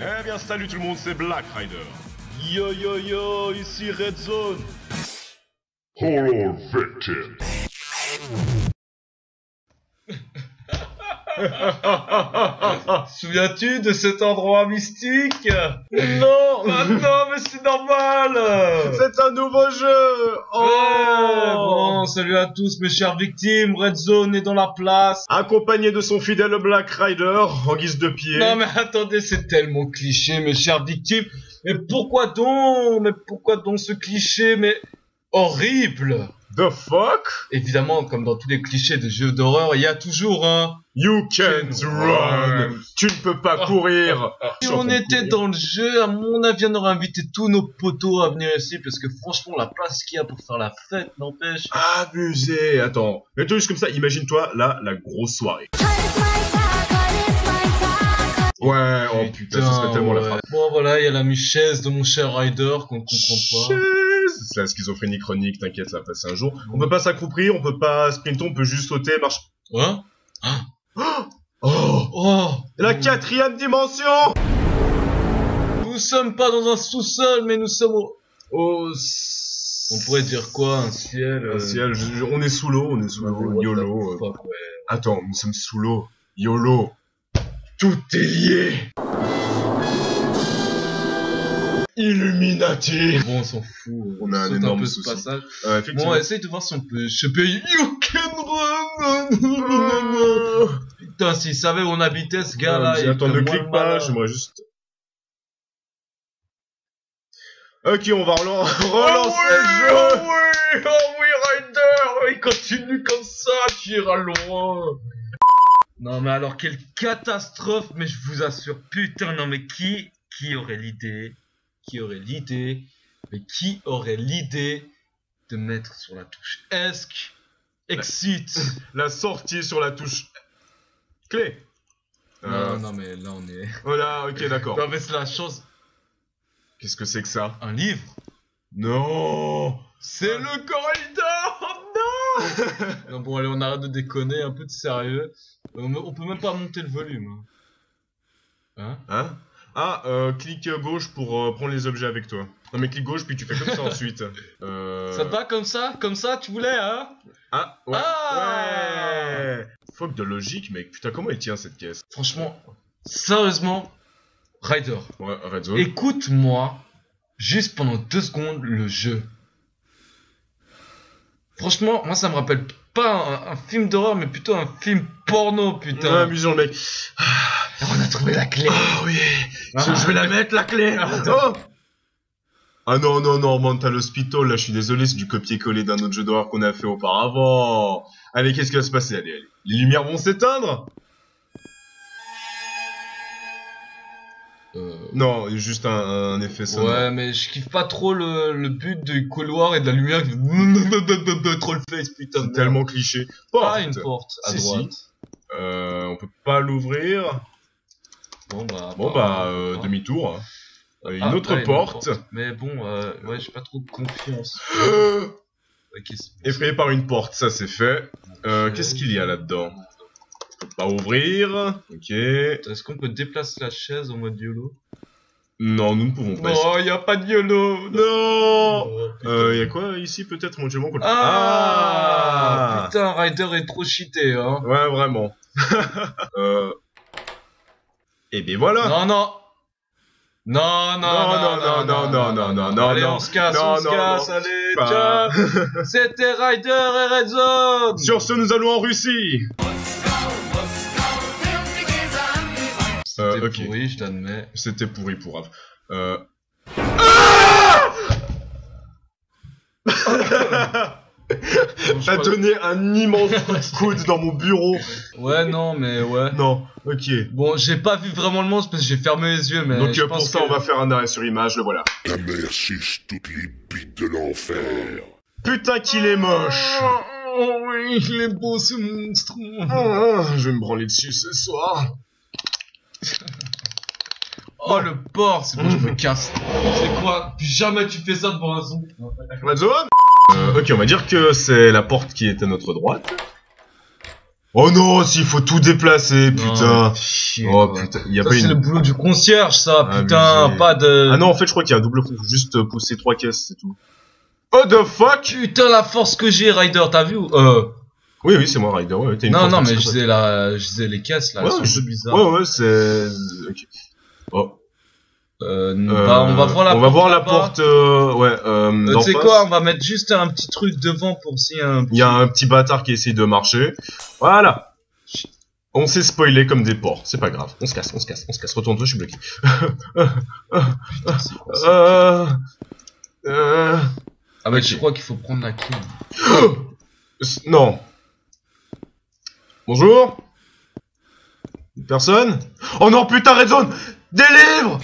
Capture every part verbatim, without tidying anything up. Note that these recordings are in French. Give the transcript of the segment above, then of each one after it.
Eh bien salut tout le monde, c'est Black Rider. Yo yo yo, ici Red Zone. Horror Victim. Souviens-tu de cet endroit mystique? Non, ah non, mais c'est normal. C'est un nouveau jeu. Oh ouais, bon, salut à tous mes chères victimes, Red Zone est dans la place. Accompagné de son fidèle Black Rider en guise de pied. Non mais attendez, c'est tellement cliché mes chères victimes. Mais pourquoi donc? Mais pourquoi donc ce cliché? Mais horrible. The fuck? Évidemment, comme dans tous les clichés de jeux d'horreur, il y a toujours un You can't run. Tu ne peux pas courir. Si on était dans le jeu, à mon avis, on aurait invité tous nos potos à venir ici, parce que franchement, la place qu'il y a pour faire la fête, n'empêche. Abusé. Attends, mets-toi juste comme ça, imagine-toi, là, la grosse soirée. Ouais, oh putain, ça serait tellement ouais. la frappe. Bon voilà, il y a la mi-chaise de mon cher Rider qu'on ne comprend pas. Chaise. C'est la schizophrénie chronique, t'inquiète, ça va passer un jour. On peut pas s'accroupir, on peut pas sprinter, on peut juste sauter, marche. Hein? Oh, oh, oh la quatrième dimension. Nous sommes pas dans un sous-sol, mais nous sommes au... Oh, on pourrait dire quoi? Un ciel Un euh... ciel, je, je, on est sous l'eau, on est sous l'eau, YOLO. Fuck, ouais. Attends, nous sommes sous l'eau, YOLO. Tout est lié. Illuminati. Bon, on s'en fout. On a un saute énorme peu souci. Ce passage. Euh, Bon, essaye de voir si on peut choper You Can Run. Putain, s'il savait où on habitait, ce gars-là. Euh, attends, ne clique pas, j'aimerais juste... Ok, on va relan relancer oh oui, le jeu. Oh oui, oh oui, Rider. Il continue comme ça, tu iras loin. Non, mais alors, quelle catastrophe. Mais je vous assure, putain, non, mais qui, qui aurait l'idée, qui aurait l'idée, mais qui aurait l'idée de mettre sur la touche ESC, Exit, la sortie sur la touche clé. Non, euh... non, mais là, on est... Voilà, ok, d'accord. Non, mais c'est la chance. Qu'est-ce que c'est que ça? Un livre? Non. C'est le corridor. Non. Non, bon, allez, on arrête de déconner, un peu de sérieux. On, on peut même pas monter le volume. Hein? Hein? Ah, euh, clique gauche pour euh, prendre les objets avec toi. Non mais clique gauche puis tu fais comme ça ensuite. Euh... Ça te va comme ça? Comme ça, tu voulais, hein? Ah, ouais. Ah ouais. Fuck de logique, mec. Putain, comment elle tient cette caisse? Franchement, sérieusement, Rider. Ouais, Red Zone. Écoute-moi, juste pendant deux secondes, le jeu. Franchement, moi ça me rappelle pas un, un film d'horreur, mais plutôt un film porno, putain. Ouais, amusant, mec. Ah, on a trouvé la clé. Oh oui. Ah. Je, je vais la mettre, la clé. Oh. Ah non, non, non, Mental Hospital, là, je suis désolé, c'est du copier-coller d'un autre jeu d'horreur qu'on a fait auparavant. Allez, qu'est-ce qui va se passer? Allez, allez. Les lumières vont s'éteindre? Euh... Non, juste un, un effet sonore. Ouais, mais je kiffe pas trop le, le but du couloir et de la lumière qui fait troll face, putain. C'est tellement cliché. Porte. Ah, une porte à si, droite. Si. Euh, on peut pas l'ouvrir. Bon bah, bon bah, euh, demi-tour. Euh, une, ah, autre ouais, porte. une porte. Mais bon, euh, ouais, j'ai pas trop de confiance. Okay, effrayé par une porte, ça c'est fait. Euh, okay. Qu'est-ce qu'il y a là-dedans? On peut pas ouvrir. Ok. Est-ce qu'on peut déplacer la chaise en mode YOLO? Non, nous ne pouvons pas. Oh, y a pas de YOLO. Non. Oh, euh, y a quoi ici peut-être éventuellement qu'on... Ah, ah putain, Rider est trop cheaté, hein. Ouais, vraiment. euh... Et bien voilà. Non, non. Non, non, non, non, non, non, non, non, non. Allez, on se casse, on se casse, allez, ciao. C'était Rider et Red Zone. Sur ce, nous allons en Russie. C'était euh, okay. pourri, je l'admets. C'était pourri pour Av. Euh... T'as donné un immense coup de coude dans mon bureau. Ouais, non, mais ouais. Non, ok. Bon, j'ai pas vu vraiment le monstre parce que j'ai fermé les yeux, mais. Donc, je pour pense ça, que... on va faire un arrêt sur image, le voilà. Ta mère suce toutes les bites de l'enfer. Putain, qu'il est moche. Oh oui, il est beau ce monstre. Oh, je vais me branler dessus ce soir. Oh le porc, c'est bon, je me casse. C'est quoi? Plus jamais tu fais ça devant un zombie. Red Zone. Euh, ok, on va dire que c'est la porte qui est à notre droite. Oh non, s'il faut tout déplacer, putain. Non, chier, Oh quoi. putain, y a Ça, pas c'est une... le boulot du concierge, ça, Ah, putain, mais pas de... Ah non, en fait, je crois qu'il y a un double fond, faut juste euh, pousser trois caisses, c'est tout. Oh the fuck. Putain, la force que j'ai, Ryder, t'as vu ou... euh... Oui, oui, c'est moi, Ryder, ouais, t'as une Non, force non, de mais je psychopathe. disais, la... je disais les caisses, là, Ouais, elles sont je- un peu bizarres. Ouais, ouais, c'est... Ok. Oh. Euh, Euh, bah, on va voir la on porte va voir la là-bas. porte, euh, ouais, euh, Euh, d'en tu sais face. quoi, on va mettre juste un petit truc devant pour si un... Il y a un petit bâtard qui essaye de marcher. Voilà. On s'est spoilé comme des porcs, c'est pas grave. On se casse, on se casse, on se casse. Retourne-toi, je suis bloqué. euh... Euh... Ah bah, ok. je crois qu'il faut prendre la clé. Non. Bonjour. Personne. Oh non, putain, Red Zone. Des livres.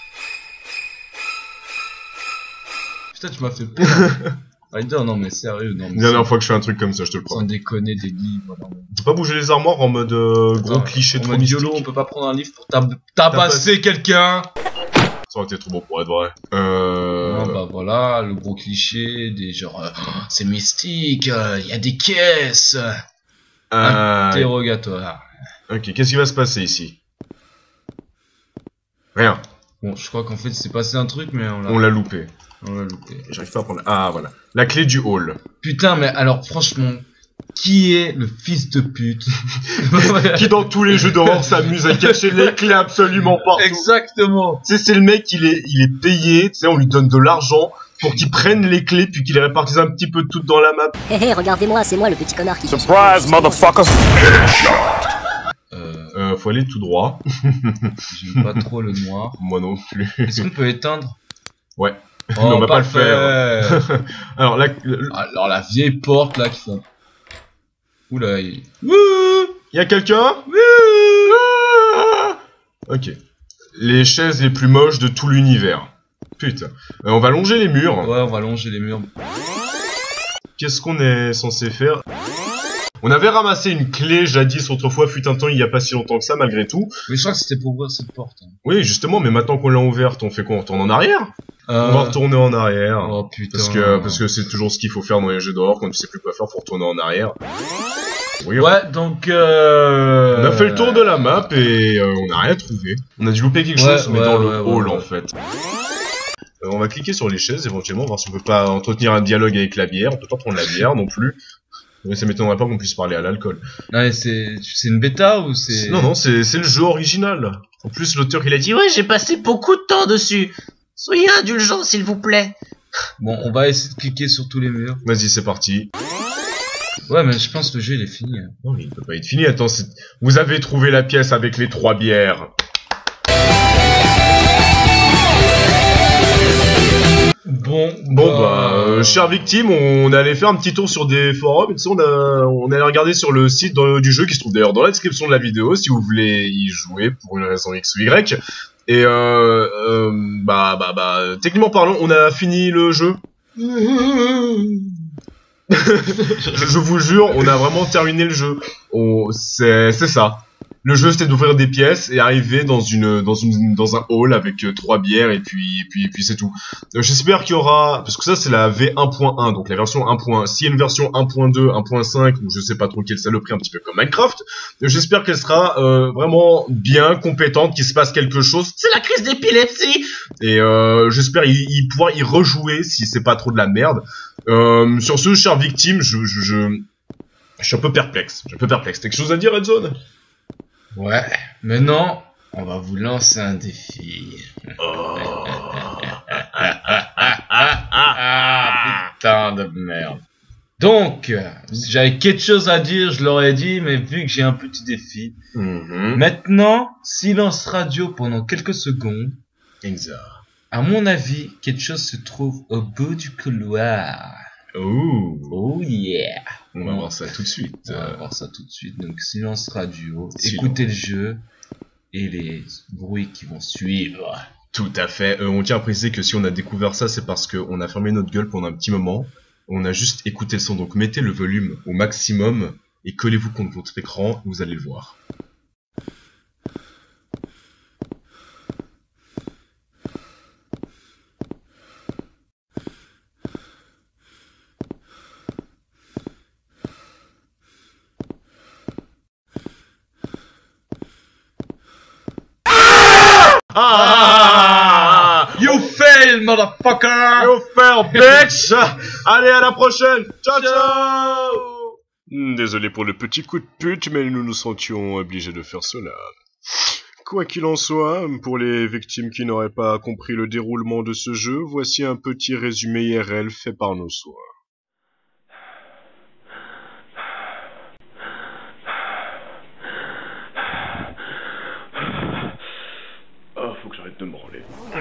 Putain, tu m'as fait peur. Ryder, non mais sérieux, non mais... La dernière fois que je fais un truc comme ça, je te le Sans prends. déconner, des livres, non. On peut pas bouger les armoires en mode euh, gros Attends, cliché en trop mode mystique. YOLO, on peut pas prendre un livre pour tab tabasser quelqu'un. Ça aurait été trop beau pour être vrai. Euh... Non, bah voilà, le gros cliché, des genre, euh, oh, c'est mystique, il euh, y a des caisses. euh... Interrogatoire. Ok, qu'est-ce qui va se passer ici? Rien. Bon, je crois qu'en fait, c'est passé un truc, mais on l'a On l'a loupé. on l'a loupé. J'arrive pas à prendre... Ah, voilà. La clé du hall. Putain, mais alors, franchement, qui est le fils de pute Qui dans tous les jeux d'horreur s'amuse à cacher les clés absolument partout. Exactement. Tu sais, c'est le mec, il est, il est payé, tu sais, on lui donne de l'argent pour qu'il prenne les clés puis qu'il les répartisse un petit peu toutes dans la map. Hé hé, regardez-moi, c'est moi le petit connard qui... Surprise, motherfucker! Euh, Euh, faut aller tout droit. j'aime pas trop le noir. Moi non plus. Est-ce qu'on peut éteindre? Ouais. Oh, Mais on va pas le parfait. faire. Alors là, il Alors, la vieille porte, là, qui font... Oula, il... y a quelqu'un? Ok. Les chaises les plus moches de tout l'univers. Putain. Euh, on va longer les murs. Ouais, on va longer les murs. Qu'est-ce qu'on est censé faire? On avait ramassé une clé jadis autrefois, fut un temps, il y a pas si longtemps que ça, malgré tout. Mais je crois que c'était pour ouvrir cette porte. hein. Oui, justement, mais maintenant qu'on l'a ouverte, on fait quoi? On retourne en arrière? Euh... On va retourner en arrière. Oh putain. Parce que parce que c'est toujours ce qu'il faut faire dans les jeux d'horreur, quand tu sais plus quoi faire, faut retourner en arrière. Oui, Ouais, donc euh... on a fait le tour de la map et euh, on n'a rien trouvé. On a dû louper quelque Ouais, chose, mais ouais, dans ouais, le ouais, hall ouais. en fait. Euh, on va cliquer sur les chaises éventuellement, voir si on peut pas entretenir un dialogue avec la bière. On peut pas prendre la bière non plus. Mais ça m'étonnerait pas qu'on puisse parler à l'alcool. Non, mais c'est c'est une bêta ou c'est... Non, non, c'est c'est le jeu original. En plus, l'auteur il a dit Ouais, j'ai passé beaucoup de temps dessus. Soyez indulgents, s'il vous plaît. Bon, on va essayer de cliquer sur tous les murs. vas-y, c'est parti. Ouais, mais je pense que le jeu, il est fini. hein. Non, mais il peut pas être fini. Attends, c'est- vous avez trouvé la pièce avec les trois bières. Bon, Bon bah, euh, chères victimes, on allait faire un petit tour sur des forums, et tu sais, on, a, on allait regarder sur le site dans- du jeu qui se trouve d'ailleurs dans la description de la vidéo si vous voulez y jouer pour une raison X ou Y. Et euh, euh, bah bah bah, techniquement parlant, on a fini le jeu. je, je vous jure, on a vraiment terminé le jeu. On- C'est c'est ça. Le jeu c'était d'ouvrir des pièces et arriver dans une dans une dans un hall avec euh, trois bières et puis et puis et puis c'est tout. Euh, J'espère qu'il y aura parce que ça c'est la V un point un donc la version un point un. S'il y a une version un point deux, un point cinq ou je sais pas trop quelle saloperie un petit peu comme Minecraft, euh, j'espère qu'elle sera euh, vraiment bien compétente, qu'il se passe quelque chose. C'est la crise d'épilepsie et euh, j'espère y, y pouvoir y rejouer si c'est pas trop de la merde. Euh, sur ce, chère victime, je je, je je suis un peu perplexe. Je suis un peu perplexe. T'as quelque chose à dire, Red Zone? Ouais, maintenant, on va vous lancer un défi. Oh. Ah, putain de merde. Donc, euh, j'avais quelque chose à dire, je l'aurais dit, mais vu que j'ai un petit défi. Mhm. Maintenant, silence radio pendant quelques secondes. Exact. À mon avis, quelque chose se trouve au bout du couloir. Oh. Oh yeah. On va voir ça tout de suite. On va voir ça tout de suite. Donc, silence radio. Silence. Écoutez le jeu et les bruits qui vont suivre. Tout à fait. Euh, on tient à préciser que si on a découvert ça, c'est parce qu'on a fermé notre gueule pendant un petit moment. On a juste écouté le son. Donc mettez le volume au maximum et collez-vous contre votre écran. Vous allez le voir. Ah, You fail, motherfucker! You fail, bitch. Allez, à la prochaine. Ciao, ciao. Désolé pour le petit coup de pute, mais nous nous sentions obligés de faire cela. Quoi qu'il en soit, pour les victimes qui n'auraient pas compris le déroulement de ce jeu, voici un petit résumé I R L fait par nos soins. Oh, faut que j'arrête de me branler.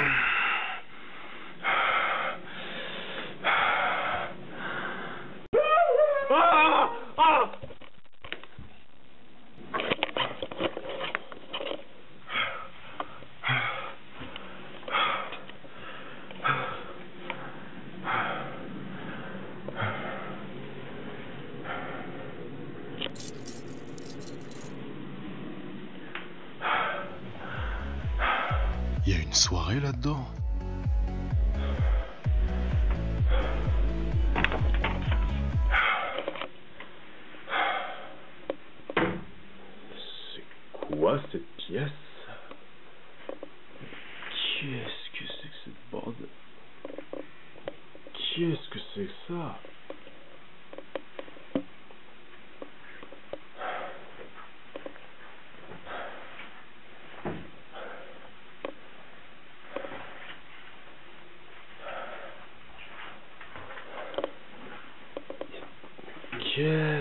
Ah ah Il y a une soirée là-dedans. C'est quoi cette pièce? Qu'est-ce que c'est que cette bordel? Qu'est-ce que c'est que ça? Qu'est-ce